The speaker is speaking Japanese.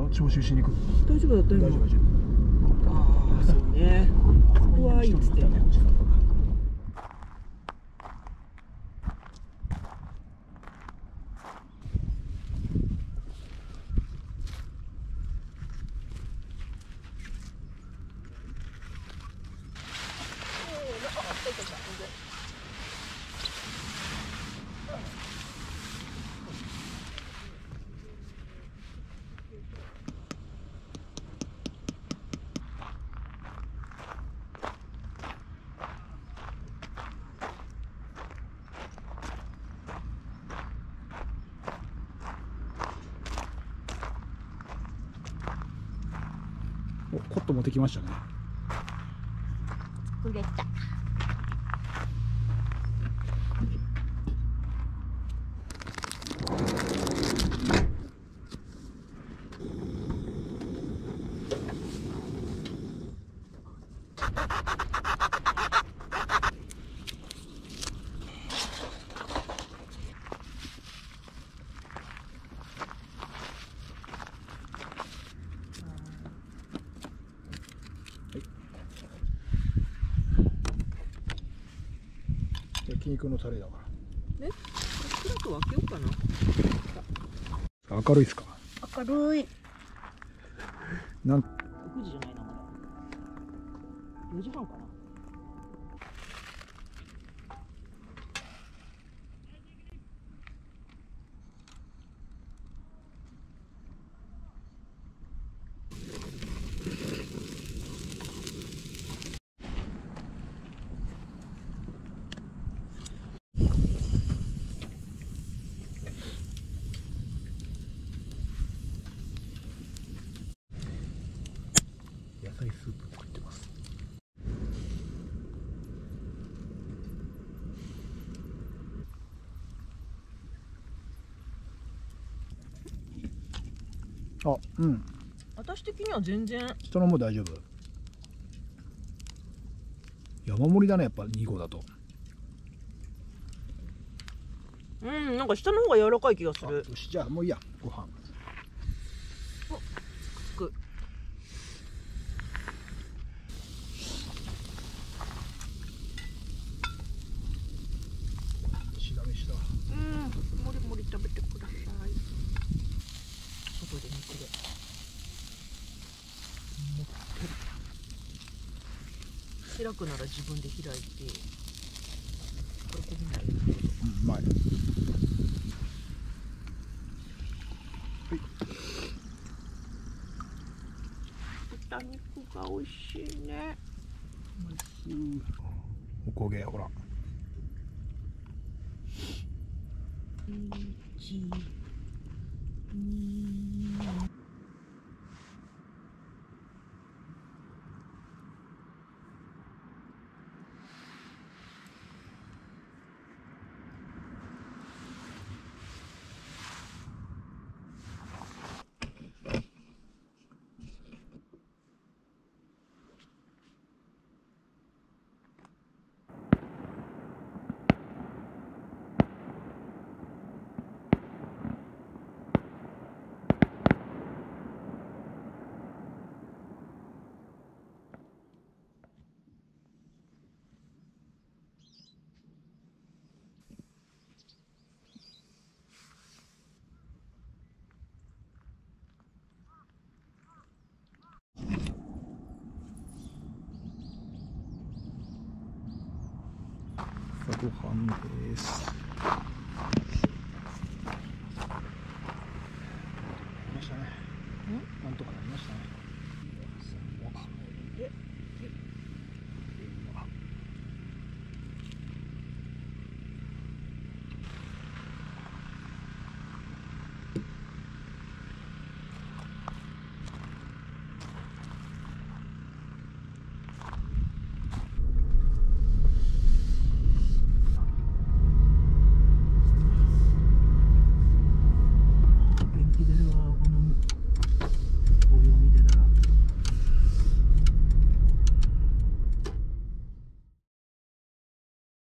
徴収しに行く。 大丈夫だったよ。 大丈夫大丈夫。 ああ、そうね。うわーいっつって。 お、コット持ってきましたね。 くれた。 焼肉のタレだから。 え、クラと分けようかな。 明るいっすか。 明るい。 なん。 9時じゃないな、まだ。4時半かな。 野菜スープ作ってます。あ、うん。 私的には全然。 人のも大丈夫。山盛りだね、やっぱ2合だと。 うん、なんか下の方が柔らかい気がする。 よし、じゃあもういいや、ご飯。 お、つく。 飯だ飯だ。 うん、もりもり食べてください。外で肉で。もってる。開くなら自分で開いて。これこびない。 うん、うまい。 豚肉が美味しいね。 おこげ、ほら。 1、2。 ご飯です。